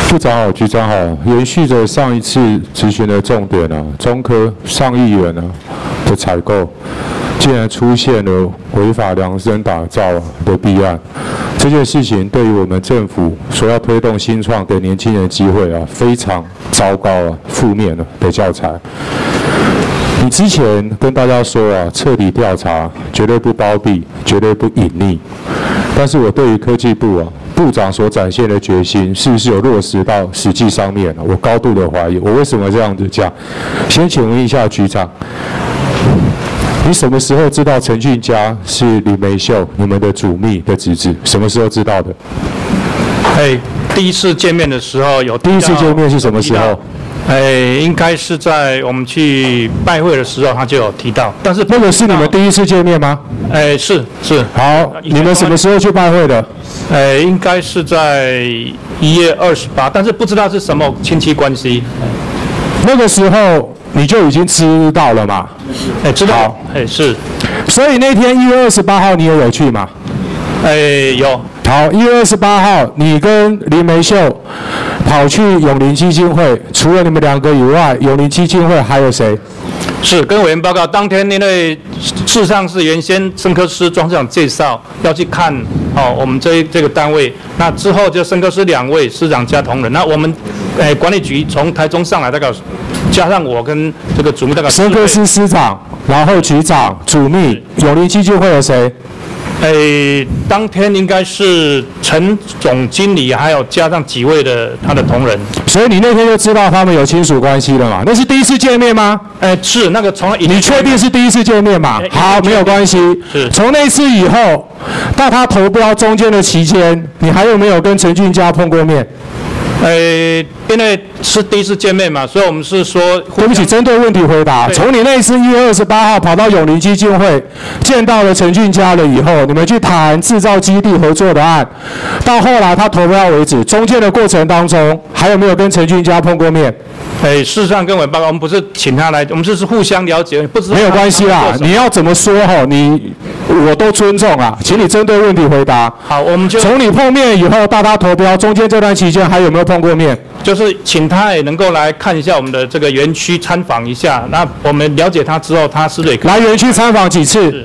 部长好，局长好，延续着上一次咨询的重点啊，中科上亿元的采购，竟然出现了违法量身打造的弊案，这件事情对于我们政府所要推动新创给年轻人机会啊，非常糟糕负面的教材。你之前跟大家说啊，彻底调查，绝对不包庇，绝对不隐匿。但是我对于科技部部长所展现的决心，是不是有落实到实际上面我高度的怀疑。我为什么这样子讲？先请问一下局长，你什么时候知道陈俊佳是李梅秀你们的主秘的侄子？什么时候知道的？ 第一次见面的时候有。 第一次见面是什么时候？ 应该是在我们去拜会的时候，他就有提到。但是那个是你们第一次见面吗？ 是。 好，你们什么时候去拜会的？ 应该是在1月28，但是不知道是什么亲戚关系。 那个时候你就已经知道了嘛？ 知道。是。 所以那天1月28号你也有去吗？ 有。 好，1月28号，你跟林梅秀跑去永林基金会，除了你们两个以外，永林基金会还有谁？ 是跟委员报告，当天因为事实上是原先生科司庄市长介绍要去看我们这个单位，那之后就生科司2位司长加同仁，那我们管理局从台中上来大概加上我跟这个主秘大概。 生科司司长，然后局长、主秘，永林基金会有谁？ 当天应该是陈总经理，还有加上几位的他的同仁。 所以你那天就知道他们有亲属关系了嘛？那是第一次见面吗？ 是那个从来。 你确定是第一次见面嘛？好，没有关系。 是。从那次以后到他投标中间的期间，你还有没有跟陈俊佳碰过面？ 因为是第一次见面嘛，所以我们是说。 对不起，针对问题回答。从你那一次1月28号跑到永林基金会见到了陈俊佳了以后，你们去谈制造基地合作的案，到后来他投标为止，中间的过程当中，还有没有跟陈俊佳碰过面？ 事实上跟我报告，我们不是请他来，我们就是互相了解，不知道。 没有关系啦，你要怎么说我都尊重啊，请你针对问题回答。 好，我们就从你碰面以后到他投标，中间这段期间还有没有碰过面？ 就是请他也能够来看一下我们的这个园区参访一下。那我们了解他之后，他是不是也来园区参访几次？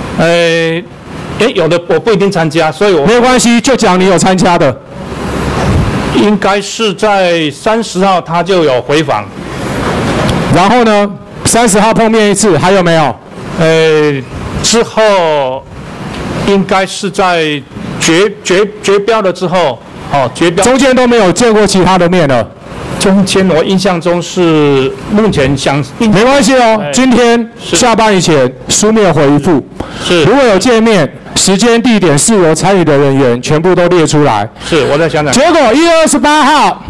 有的我不一定参加，所以我没有关系，就讲你有参加的。 应该是在30号他就有回访， 然后呢，30号碰面一次，还有没有？ 之后应该是在决标了之后，决标中间都没有见过其他的面了。 中间我印象中是目前没关系哦，今天下班以前书面回复。 是。 如果有见面，时间、地点、事由、参与的人员全部都列出来。 是，我在想。 结果1月28号，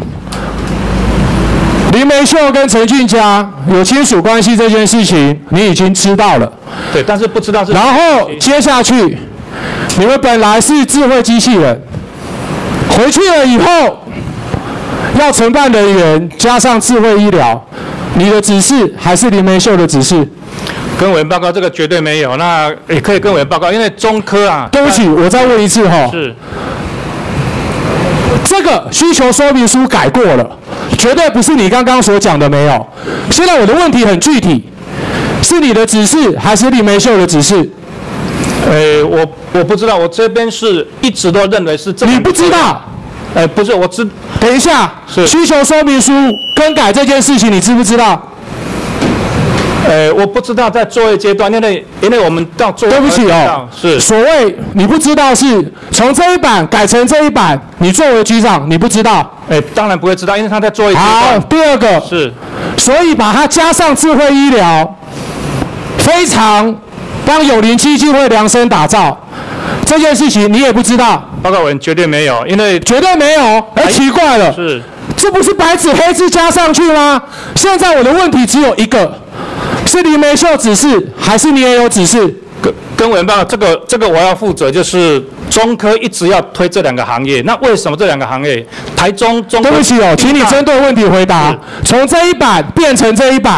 林梅秀跟陈俊佳有亲属关系这件事情，你已经知道了。 对，但是不知道是。 然后接下去，你们本来是智慧机器人，回去了以后，要承办人员加上智慧医疗，你的指示还是林梅秀的指示？ 跟委员报告，这个绝对没有。那也可以跟委员报告，因为中科对不起，我再问一次是。 这个需求说明书改过了，绝对不是你刚刚所讲的没有。现在我的问题很具体，是你的指示还是林梅秀的指示？ 我不知道，我这边是一直都认为是这。 你不知道？ 不是， 等一下，需求说明书更改这件事情，你知不知道？ 我不知道在作业阶段，因为我们到作业。 对不起是所谓你不知道是从这一版改成这一版，你作为局长你不知道？ 当然不会知道，因为他在作业阶段。 好，第二个是， 所以把它加上智慧医疗，非常帮永林基金会量身打造这件事情，你也不知道？ 报告文绝对没有，因为绝对没有。奇怪了， 是这不是白纸黑字加上去吗？现在我的问题只有一个。是林梅秀指示，还是你也有指示？ 跟委员报告，这个我要负责，就是中科一直要推这2个行业。那为什么这2个行业？台中。 对不起请你针对问题回答。从这一版变成这一版，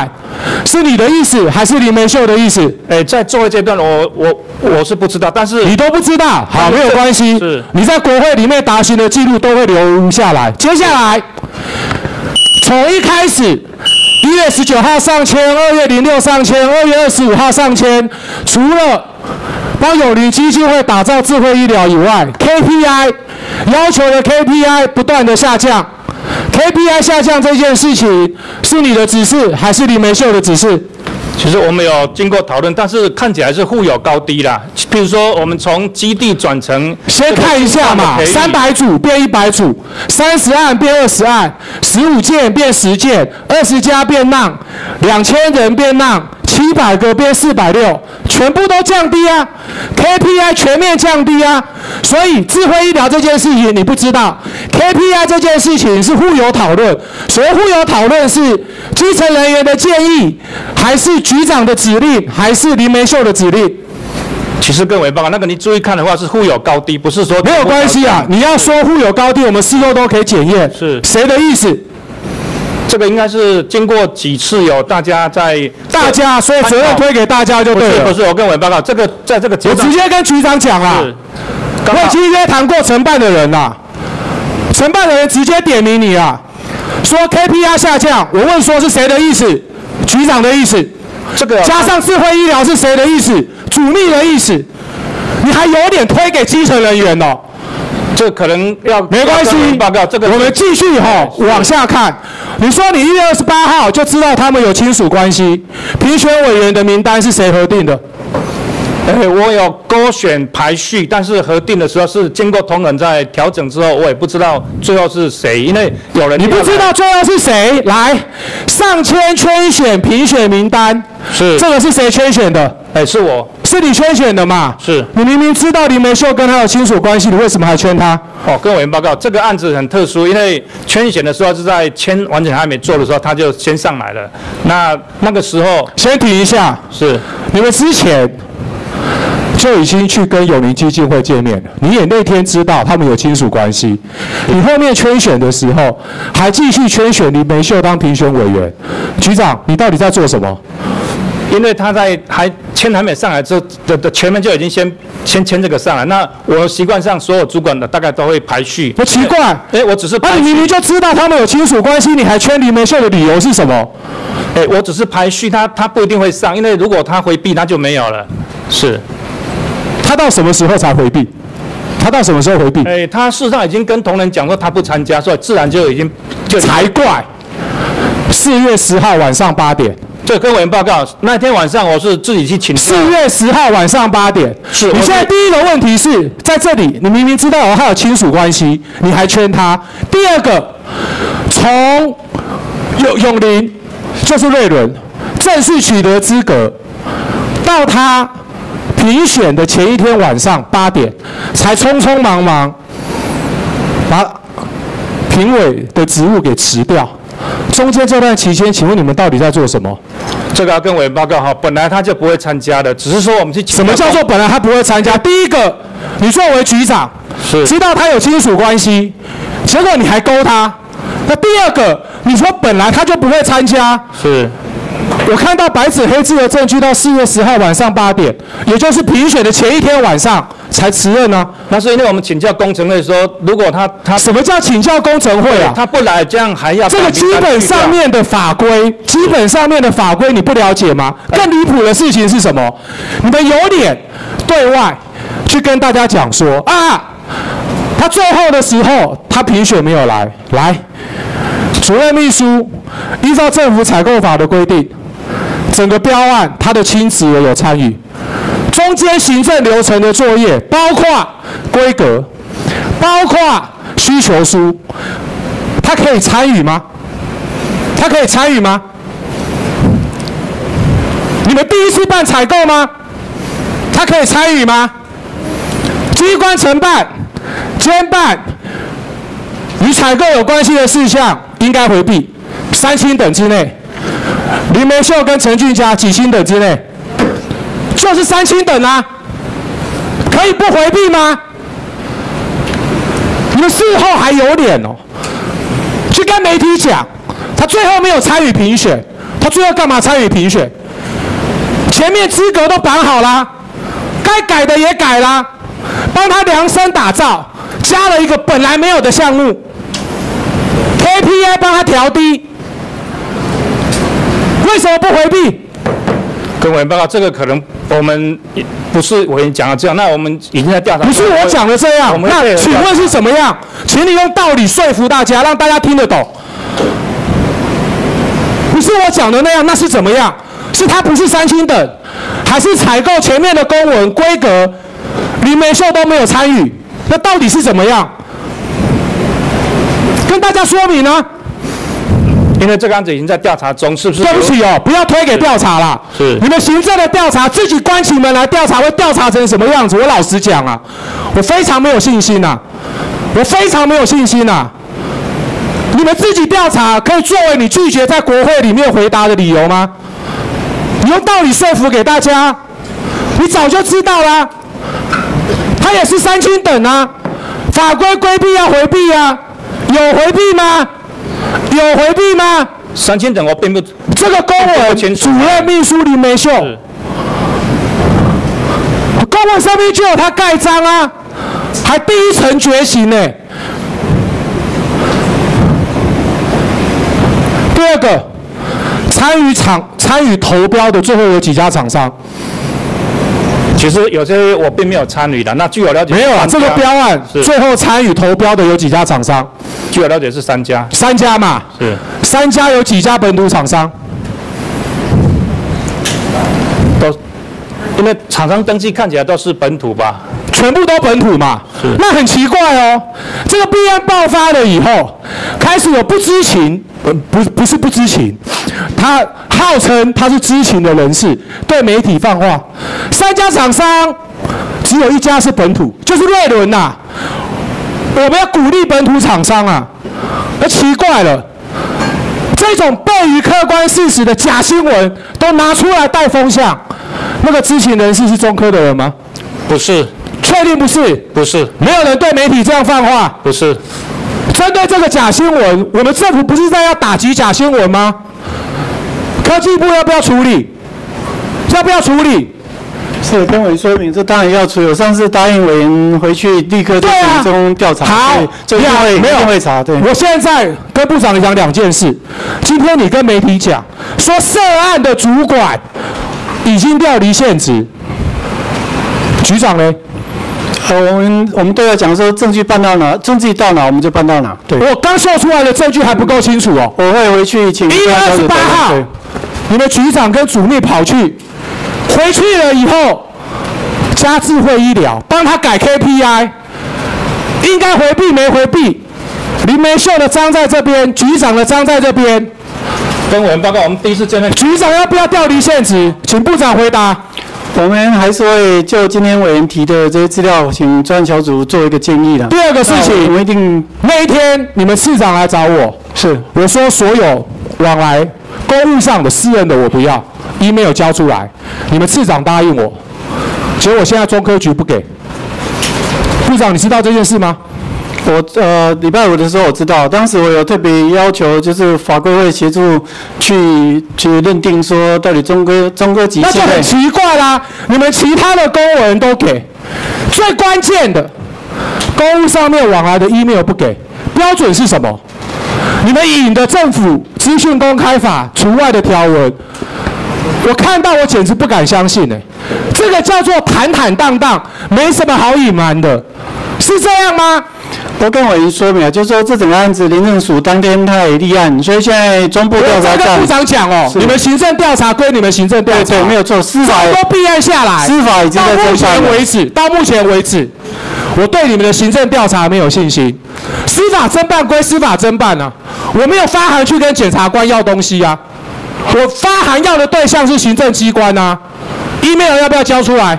是你的意思还是林梅秀的意思？ 在作为阶段，我是不知道，但是你都不知道，好，没有关系。 是你在国会里面答询的记录都会留下来。接下来，从一开始，1月19号上签，2月06上签，2月25号上签，除了帮友邻基金会打造智慧医疗以外 ，KPI 要求的 KPI 不断的下降。KPI 下降这件事情是你的指示还是林梅秀的指示？ 其实我们有经过讨论，但是看起来是互有高低啦。譬如说，我们从基地转成， 先看一下嘛，300组变100组，30案变20案，15件变10件，20家变浪，2000人变浪，700个变460，全部都降低啊 ，KPI 全面降低啊。所以智慧医疗这件事情你不知道 ，KPI 这件事情是互有讨论。所谓互有讨论是基层人员的建议，还是局长的指令，还是林梅秀的指令？ 其实更为报告，那个你注意看的话是互有高低，不是说没有关系啊。你要说互有高低，我们事后都可以检验。 是谁的意思？ 这个应该是经过几次有大家在所以责任推给大家就对了。 不是，我更为报告，这个在这个阶段， 我直接跟局长讲啦。我已经约谈过承办的人啦，承办的人直接点名你啊，说 KPI 下降。我问说是谁的意思？局长的意思。 这个加上智慧医疗是谁的意思？主秘的意思。你还有点推给基层人员哦。 这可能要没关系， 报告这个我们继续往下看。你说你1月28号就知道他们有亲属关系，评选委员的名单是谁核定的？ 我有勾选排序，但是核定的时候是经过同仁在调整之后，我也不知道最后是谁，因为有人你不知道最后是谁来上签圈选评选名单， 是这个是谁圈选的？ 是我， 是你圈选的嘛？ 是你明明知道林梅秀跟他有亲属关系，你为什么还圈他？ 跟委员报告，这个案子很特殊，因为圈选的时候是在签完全还没做的时候，他就先上来了。那个时候， 先停一下， 是你们之前就已经去跟友邻基金会见面了，你也那天知道他们有亲属关系，你后面圈选的时候还继续圈选林梅秀当评选委员，局长，你到底在做什么？ 因为他在签还没上来之后的前面就已经先签这个上来，那我习惯上所有主管的大概都会排序。 不奇怪， 我只是排序。 你明明就知道他们有亲属关系，你还圈林梅秀的理由是什么？ 我只是排序，他不一定会上，因为如果他回避，他就没有了。是。 他到什么时候才回避？他到什么时候回避？ 他事实上已经跟同仁讲说他不参加，所以自然就已经才怪。4月10号晚上8点。 这跟委员报告，那天晚上我是自己去请假。 4月10号晚上8点。是。你现在第一个问题是在这里，你明明知道他有亲属关系，你还圈他。第二个，从永林就是瑞伦正式取得资格，到他评选的前一天晚上8点，才匆匆忙忙把评委的职务给辞掉。中间这段期间，请问你们到底在做什么？ 这个要跟委员报告哈，本来他就不会参加的，只是说我们去。 什么叫做本来他不会参加？第一个，你作为局长，知道他有亲属关系，结果你还勾他。那第二个，你说本来他就不会参加， 是。 我看到白纸黑字的证据，到4月10号晚上8点，也就是评选的前一天晚上才辞任呢。 那是因为我们请教工程会说，如果他什么叫请教工程会啊？ 他不来，这样还要这个基本上面的法规，你不了解吗？更离谱的事情是什么？你们有脸对外去跟大家讲说啊，他最后的时候他评选没有来，主任秘书依照政府采购法的规定，整个标案他的亲职也有参与，中间行政流程的作业，包括规格，包括需求书，他可以参与吗？你们第一次办采购吗？他可以参与吗？机关承办、监办与采购有关系的事项，应该回避，3星等之内。林梅秀跟陈俊佳几星等之内？就是3星等啊，可以不回避吗？你们事后还有脸哦，去跟媒体讲，他最后没有参与评选， 他最后干嘛参与评选？前面资格都绑好啦，该改的也改啦，帮他量身打造，加了一个本来没有的项目 ，KPI 帮他调低，为什么不回避？ 跟委员报告，这个可能我们不是委员讲的这样，那我们已经在调查。 不是我讲的这样，那请问是怎么样？请你用道理说服大家，让大家听得懂。不是我讲的那样，那是怎么样？是他不是3星等，还是采购前面的公文规格，林美秀都没有参与？那到底是怎么样？跟大家说明啊。 因为这个案子已经在调查中，是不是？ 对不起哦，不要推给调查啦。 是。 你们行政的调查，自己关起门来调查，会调查成什么样子？我老实讲啊，我非常没有信心呐，我非常没有信心呐。你们自己调查，可以作为你拒绝在国会里面回答的理由吗？你用道理说服给大家，你早就知道啦。他也是3星等啊，法规规避要回避啊，有回避吗？有回避吗 ？3星等我并不。 这个公文主任秘书林美秀，公文上面就有他盖章啊，还第1层决刑呢。第二个，参与投标的最后有几家厂商？ 其实有些我并没有参与的，那据我了解没有啊。这个标案最后参与投标的有几家厂商？ 据我了解是3家。 3家嘛？ 是。 3家有几家本土厂商？ 都，因为厂商登记看起来都是本土吧？ 全部都本土嘛？是。那很奇怪哦，这个弊案爆发了以后，开始有不知情，不是不知情，他号称他是知情的人士，对媒体放话，3家厂商只有1家是本土，就是瑞伦呐。我们要鼓励本土厂商啊，那奇怪了，这种悖于客观事实的假新闻都拿出来带风向，那个知情人士是中科的人吗？ 不是。 确定不是？ 不是。 没有人对媒体这样放话？ 不是。 针对这个假新闻，我们政府不是在要打击假新闻吗？科技部要不要处理？要不要处理？ 是跟委员说明，这当然要处理。我上次答应委员回去立刻进行中调查。 好， 这一定会查。对。 我现在跟部长讲2件事。今天你跟媒体讲说涉案的主管已经调离现职，局长呢？ 我们都要讲说证据办到哪，证据到哪我们就办到哪。对。 我刚秀出来的证据还不够清楚哦。 我会回去请。 1月28号，你们局长跟主秘跑去，回去了以后，加智慧医疗帮他改 KPI， 应该回避没回避？林美秀的章在这边，局长的章在这边。 跟委员报告，我们第一次见面。 局长要不要调离现职？请部长回答。 我们还是会就今天委员提的这些资料，请专案小组做一个建议的。 第二个事情， 我们一定那一天你们市长来找我， 是我说所有往来公务上的私人的我不要 ，email 交出来，你们市长答应我，结果现在中科局不给。部长，你知道这件事吗？ 我礼拜5的时候我知道，当时我有特别要求，就是法规会协助去认定说到底中科级那就很奇怪啦，你们其他的公文都给，最关键的公务上面往来的 email 不给，标准是什么？你们引的政府资讯公开法除外的条文，我看到我简直不敢相信呢。这个叫做坦坦荡荡，没什么好隐瞒的，是这样吗？ 我跟委员说明了，就是说这整个案子廉政署当天他也立案，所以现在中部调查站。我跟部长讲哦，你们行政调查归你们行政调查， 对，没有错，司法都备案下来， 司法已经在侦办了。 到目前为止，我对你们的行政调查没有信心。司法侦办归司法侦办啊，我没有发函去跟检察官要东西啊，我发函要的对象是行政机关啊 ，email 要不要交出来？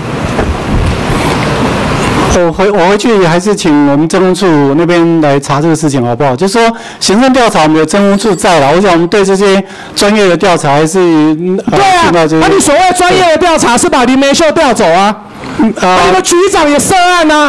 我回去还是请我们政务处那边来查这个事情好不好？就是说行政调查我们有政务处在了，我想我们对这些专业的调查还是对啊。那你所谓专业的调查是把林梅秀调走啊？你们局长也涉案啊？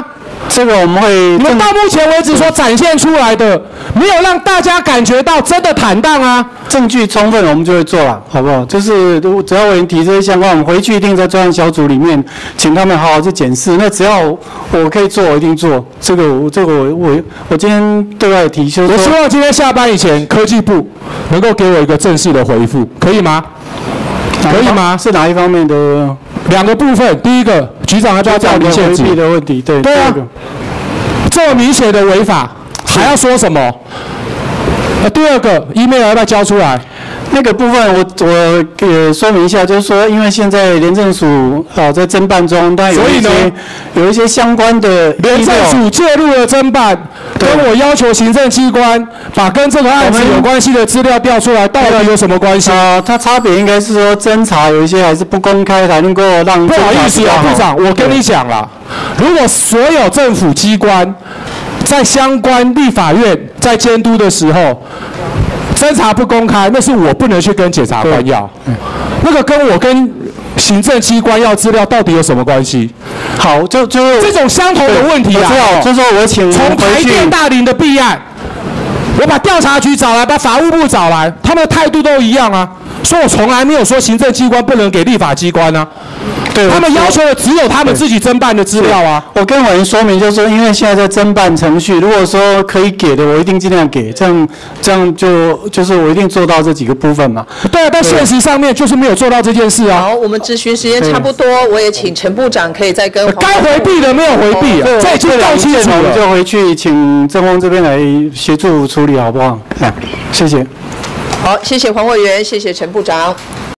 这个我们会， 你们到目前为止所展现出来的，没有让大家感觉到真的坦荡啊。 证据充分，我们就会做了，好不好？就是只要委员提这些相关，我们回去一定在专案小组里面，请他们好好去检视。那只要我可以做，我一定做。这个我今天对外提出， 我希望今天下班以前，科技部能够给我一个正式的回复，可以吗？可以吗？ 是哪一方面的 ？2个部分，第一个，局长要不要调离现职的问题？对啊，这么明显的违法，还要说什么？第二个 ，email 要不要交出来？ 那个部分我也说明一下，就是说，因为现在廉政署在侦办中，它有一些相关的廉政署介入了侦办，跟我要求行政机关把跟这个案子有关系的资料调出来，到底有什么关系？ 它差别应该是说侦查有一些还是不公开，才能够让。 不好意思啊，部长，我跟你讲啦，如果所有政府机关在相关立法院在监督的时候，侦查不公开，那是我不能去跟检察官要，那个跟我跟行政机关要资料到底有什么关系？ 好，就这种相同的问题啊， 就是说我请从台电大林的弊案，我把调查局找来，把法务部找来，他们的态度都一样啊，说我从来没有说行政机关不能给立法机关啊。对，他们要求的只有他们自己侦办的资料啊。 我跟委员说明，就是说，因为现在在侦办程序，如果说可以给的，我一定尽量给，这样就是我一定做到这几个部分嘛。 对啊，但现实上面就是没有做到这件事啊。 好，我们质询时间差不多，我也请陈部长可以再跟该回避的没有回避啊，这已经够清楚了。 我们就回去请政风这边来协助处理，好不好？谢谢。 好，谢谢黄委员，谢谢陈部长。